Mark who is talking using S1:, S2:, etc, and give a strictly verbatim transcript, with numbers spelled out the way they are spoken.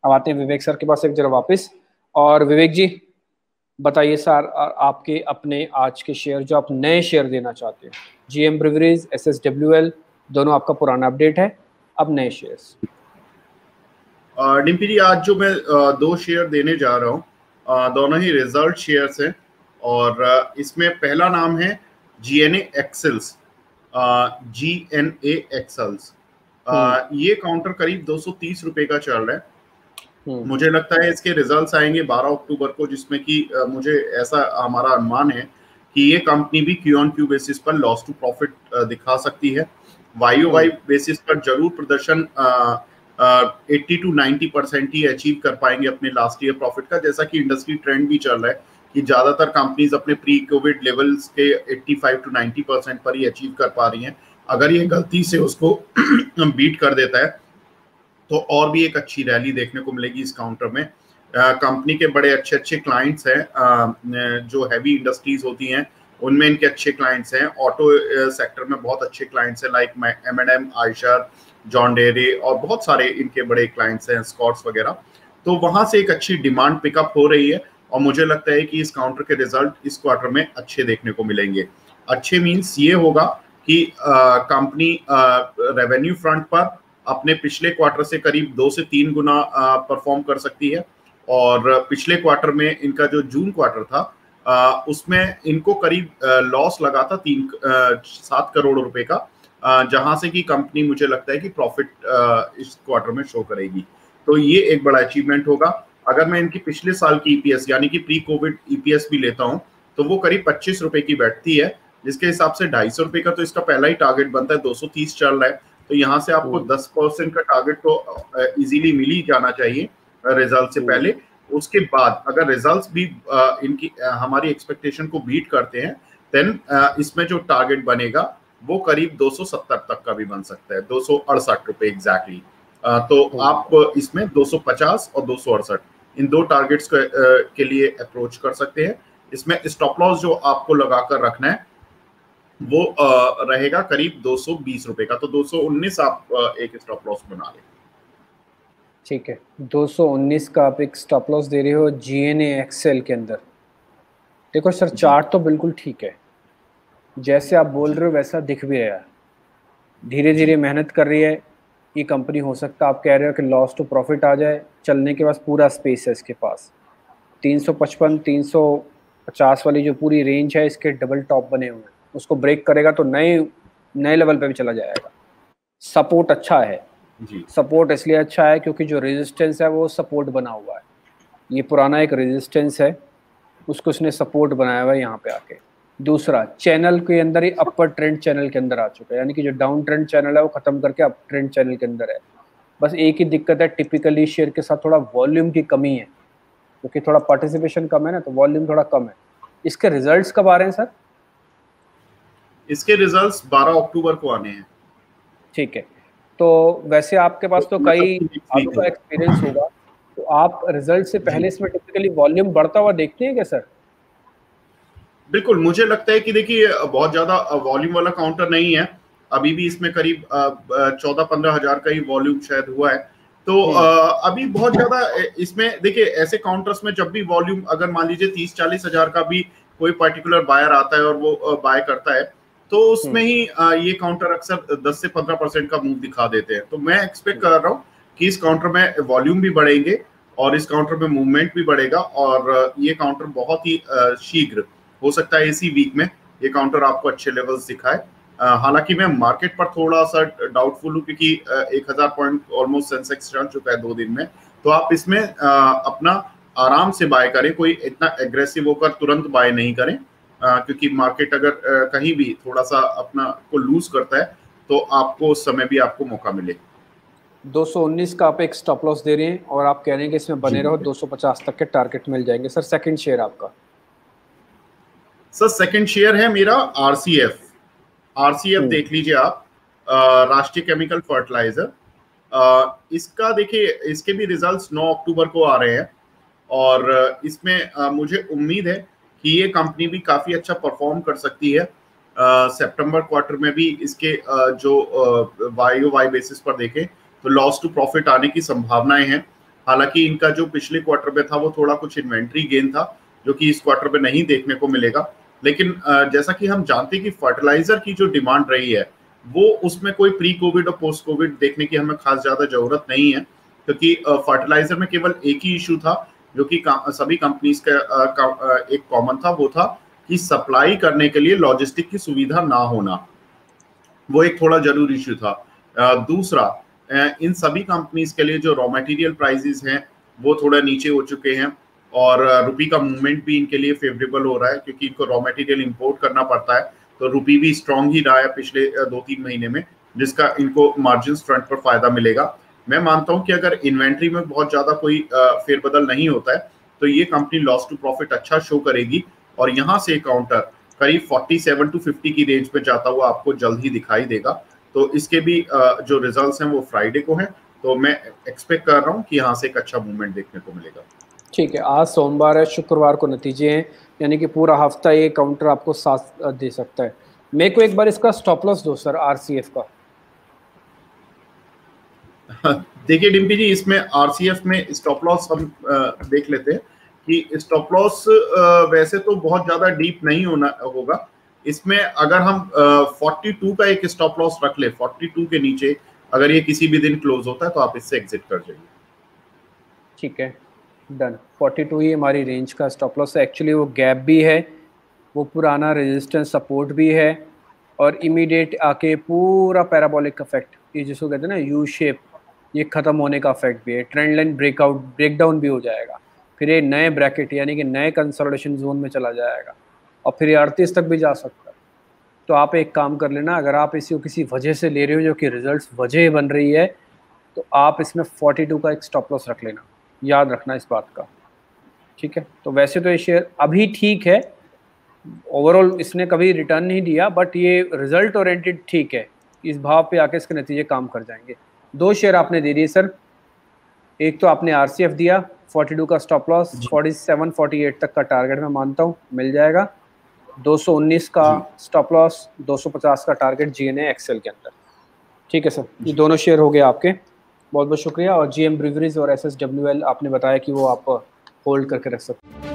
S1: अब आते हैं विवेक सर के पास एक जरा वापस। और विवेक जी बताइए सर, आपके अपने आज के शेयर जो आप नए शेयर देना चाहते हैं, जीएम ब्रिवरीज, एसएसडब्ल्यूएल, दोनों आपका पुराना अपडेट है, अब नए शेयर्स।
S2: डिम्पी जी, आज जो मैं दो शेयर देने जा रहा हूँ, दोनों ही रिजल्ट शेयर्स हैं और इसमें पहला नाम है जीएनए एक्सेल्स, जीएनए एक्सेल्स। ये काउंटर करीब दो सौ तीस रुपए का चल रहा है। मुझे लगता है इसके रिजल्ट्स आएंगे बारह अक्टूबर को, जिसमें कि मुझे ऐसा हमारा अनुमान है कि ये कंपनी भी क्यू ऑन क्यू बेसिस पर लॉस टू प्रॉफिट दिखा सकती है। वाई ओ वाई बेसिस पर जरूर प्रदर्शन अस्सी टू नब्बे परसेंट ही अचीव कर पाएंगे अपने लास्ट ईयर प्रॉफिट का, जैसा कि इंडस्ट्री ट्रेंड भी चल रहा है कि ज्यादातर कंपनीज अपने प्री कोविड लेवल्स के पचासी टू नब्बे परसेंट पर ही अचीव कर पा रही हैं। अगर ये गलती से उसको बीट कर देता है तो और भी एक अच्छी रैली देखने को मिलेगी इस काउंटर में। कंपनी के बड़े अच्छे अच्छे क्लाइंट्स हैं, uh, जो हैवी इंडस्ट्रीज होती हैं उनमें इनके अच्छे क्लाइंट्स हैं। ऑटो सेक्टर में बहुत अच्छे क्लाइंट्स हैं, like M and M, Eicher, John Deere और बहुत सारे इनके बड़े क्लाइंट्स हैं, स्कॉट्स वगैरह। तो वहां से एक अच्छी डिमांड पिकअप हो रही है और मुझे लगता है कि इस काउंटर के रिजल्ट इस क्वार्टर में अच्छे देखने को मिलेंगे। अच्छे मीन्स ये होगा कि कंपनी रेवेन्यू फ्रंट पर अपने पिछले क्वार्टर से करीब दो से तीन गुना परफॉर्म कर सकती है और पिछले क्वार्टर में इनका जो जून क्वार्टर था आ, उसमें इनको करीब लॉस लगा था तीन सात करोड़ रुपए का, आ, जहां से कि कंपनी मुझे लगता है कि प्रॉफिट इस क्वार्टर में शो करेगी। तो ये एक बड़ा अचीवमेंट होगा। अगर मैं इनकी पिछले साल की ईपीएस यानी कि प्री कोविड ईपीएस भी लेता हूं तो वो करीब पच्चीस रुपए की बैठती है, जिसके हिसाब से ढाई सौ रुपए का तो इसका पहला ही टारगेट बनता है। दो सौ तीस चल रहा है तो यहाँ से आपको दस परसेंट का टारगेट तो इजीली मिल ही जाना चाहिए रिजल्ट से पहले। उसके बाद अगर रिजल्ट्स भी इनकी हमारी एक्सपेक्टेशन को बीट करते हैं देन इसमें जो टारगेट बनेगा वो करीब दो सौ सत्तर तक का भी बन सकता है, दो सौ अड़सठ रुपए एग्जैक्टली। तो आप इसमें दो सौ पचास और दो सौ अड़सठ इन दो टारगेट्स के लिए अप्रोच कर सकते हैं। इसमें स्टॉप लॉस जो आपको लगाकर रखना है वो रहेगा करीब दो सौ बीस रुपए का, तो दो सौ उन्नीस आप एक स्टॉप लॉस बना लें।
S1: ठीक है, दो सौ उन्नीस का आप एक स्टॉप लॉस दे रहे हो जीएनए एक्सेल के अंदर। देखो सर, चार्ट तो बिल्कुल ठीक है, जैसे आप बोल रहे हो वैसा दिख भी रहा है, धीरे धीरे मेहनत कर रही है ये कंपनी। हो सकता है आप कह रहे हो कि लॉस टू प्रॉफिट आ जाए, चलने के बाद पूरा स्पेस है इसके पास। तीन सौ पचपन तीन सौ पचास वाली जो पूरी रेंज है इसके डबल टॉप बने हुए हैं, उसको ब्रेक करेगा तो नए नए लेवल पे भी चला जाएगा। सपोर्ट अच्छा है जी। सपोर्ट इसलिए अच्छा है क्योंकि जो रेजिस्टेंस है वो सपोर्ट बना हुआ है। ये पुराना एक रेजिस्टेंस है, उसको उसने सपोर्ट बनाया हुआ है यहाँ पे आके। दूसरा, चैनल के अंदर ही अपर ट्रेंड चैनल के अंदर आ चुका है, यानी कि जो डाउन ट्रेंड चैनल है वो खत्म करके अप ट्रेंड चैनल के अंदर है। बस एक ही दिक्कत है, टिपिकली शेयर के साथ थोड़ा वॉल्यूम की कमी है, क्योंकि थोड़ा पार्टिसिपेशन कम है ना, तो वॉल्यूम थोड़ा कम है। इसके रिजल्ट्स कब आ रहे हैं सर?
S2: इसके रिजल्ट्स बारह अक्टूबर को आने हैं।
S1: ठीक है, तो वैसे आपके पास तो कई सालों का एक्सपीरियंस होगा, तो आप रिजल्ट से पहले इसमें टिपिकली वॉल्यूम बढ़ता हुआ देखते हैं क्या सर?
S2: बिल्कुल, मुझे लगता है कि देखिए बहुत ज्यादा वॉल्यूम वाला काउंटर नहीं है, अभी भी इसमें करीब चौदह पंद्रह हजार का ही वॉल्यूम शायद हुआ है। तो अभी बहुत ज्यादा इसमें देखिए ऐसे काउंटर्स में जब भी वॉल्यूम अगर मान लीजिए तीस चालीस हजार का भी कोई पर्टिकुलर बायर आता है और वो बाय करता है तो उसमें ही ये काउंटर अक्सर दस से पंद्रह परसेंट का मूव दिखा देते हैं। तो मैं एक्सपेक्ट कर रहा हूँ कि इस काउंटर में वॉल्यूम भी बढ़ेंगे और इस काउंटर में मूवमेंट भी बढ़ेगा और ये काउंटर बहुत ही शीघ्र हो सकता है इसी वीक में ये काउंटर आपको अच्छे लेवल्स दिखाए। हालांकि मैं मार्केट पर थोड़ा सा डाउटफुल हूँ क्योंकि एक हजार पॉइंट ऑलमोस्ट सेंसेक्स चल चुका है दो दिन में, तो आप इसमें अपना आराम से बाय करें, कोई इतना एग्रेसिव होकर तुरंत बाय नहीं करें, क्योंकि मार्केट अगर कहीं भी थोड़ा सा अपना को लूज करता है तो आपको उस समय भी आपको मौका मिले।
S1: दो सौ उन्नीस का आप एक स्टॉप लॉस दे रहे हैं और आप कह रहे हैं कि इसमें बने रहो, दो सौ पचास तक के टारगेट मिल जाएंगे। सर सेकंड शेयर आपका?
S2: सर सेकंड शेयर है मेरा आरसीएफ। आरसीएफ देख लीजिए आप, राष्ट्रीय केमिकल फर्टिलाइजर। इसका देखिए इसके भी रिजल्ट्स नौ अक्टूबर को आ रहे हैं और इसमें आ, मुझे उम्मीद है कि ये कंपनी भी काफी अच्छा परफॉर्म कर सकती है। सितंबर क्वार्टर में भी इसके आ, जो वाई ओ वाई बेसिस पर देखें तो लॉस टू प्रॉफिट आने की संभावनाएं हैं। हालांकि इनका जो पिछले क्वार्टर में था वो थोड़ा कुछ इन्वेंट्री गेन था जो कि इस क्वार्टर में नहीं देखने को मिलेगा। लेकिन जैसा कि हम जानते हैं कि फर्टिलाइजर की जो डिमांड रही है वो उसमें कोई प्री कोविड और पोस्ट कोविड देखने की हमें खास ज्यादा जरूरत नहीं है, क्योंकि फर्टिलाइजर में केवल एक ही इशू था जो कि सभी कंपनीज का, का एक कॉमन था, वो था कि सप्लाई करने के लिए लॉजिस्टिक की सुविधा ना होना, वो एक थोड़ा जरूरी इशू था। दूसरा, इन सभी कंपनीज के लिए जो रॉ मटेरियल प्राइसेस हैं वो थोड़ा नीचे हो चुके हैं और रुपी का मूवमेंट भी इनके लिए फेवरेबल हो रहा है, क्योंकि इनको रॉ मटेरियल इंपोर्ट करना पड़ता है, तो रुपी भी स्ट्रांग ही रहा है पिछले दो तीन महीने में, जिसका इनको मार्जिन फ्रंट पर फायदा मिलेगा। मैं मानता हूं कि अगर इन्वेंट्री में बहुत ज्यादा कोई फेरबदल नहीं होता है तो ये कंपनी लॉस टू प्रॉफिट अच्छा शो करेगी और यहाँ से काउंटर करीब सैंतालीस टू पचास की रेंज में जाता हुआ आपको जल्द ही दिखाई देगा। तो इसके भी जो रिजल्ट्स हैं वो फ्राइडे को हैं, तो मैं एक्सपेक्ट कर रहा हूँ कि यहाँ से एक अच्छा मूवमेंट देखने को मिलेगा।
S1: ठीक है, आज सोमवार है, शुक्रवार को नतीजे हैं, यानी कि पूरा हफ्ता ये काउंटर आपको साथ दे सकता है। मेरे को एक बार इसका स्टॉप लॉस दो सर, आरसीएफ का।
S2: देखिए डिम्पी जी, इसमें आरसीएफ में स्टॉप लॉस हम देख लेते हैं कि स्टॉप लॉस वैसे तो बहुत ज्यादा डीप नहीं होना होगा। इसमें अगर हम बयालीस का एक स्टॉप लॉस रख ले, बयालीस के नीचे अगर ये किसी भी दिन क्लोज होता है तो आप इससे एग्जिट कर जाइए।
S1: ठीक है, डन। बयालीस ही हमारी रेंज का स्टॉप लॉस है। एक्चुअली वो गैप भी है, वो पुराना रेजिस्टेंस सपोर्ट भी है, और इमीडिएट आके पूरा पैराबोलिक इफेक्ट, ये जिसको कहते हैं ना यू शेप, ये ख़त्म होने का इफेक्ट भी है। ट्रेंड लाइन ब्रेकआउट ब्रेकडाउन भी हो जाएगा, फिर ये नए ब्रैकेट यानी कि नए कंसोलिडेशन जोन में चला जाएगा और फिर ये अड़तीस तक भी जा सकता है। तो आप एक काम कर लेना, अगर आप इसी को किसी वजह से ले रहे हो जो कि रिजल्ट्स वजह बन रही है, तो आप इसमें बयालीस का एक स्टॉप लॉस रख लेना, याद रखना इस बात का। ठीक है, तो वैसे तो ये शेयर अभी ठीक है, ओवरऑल इसने कभी रिटर्न नहीं दिया, बट ये रिजल्ट ओरिएंटेड ठीक है, इस भाव पे आके इसके नतीजे काम कर जाएंगे। दो शेयर आपने दे दिए सर, एक तो आपने आरसीएफ दिया, बयालीस का स्टॉप लॉस, सैंतालीस अड़तालीस तक का टारगेट मैं मानता हूँ मिल जाएगा, दो सौ उन्नीस का स्टॉप लॉस, दो सौ पचास का टारगेट जीएनए एक्सेल के अंदर। ठीक है सर, ये दोनों शेयर हो गए आपके, बहुत बहुत शुक्रिया। और जीएम ब्रीवरीज और एसएसडब्ल्यूएल आपने बताया कि वो आप होल्ड करके रख सकते हैं।